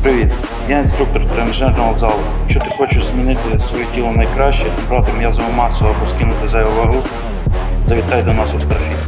Привіт! Я інструктор тренажерного залу. Якщо ти хочеш змінити своє тіло найкраще, набрати м'язову масу або скинути зайву вагу, завітай до нас у StarFit.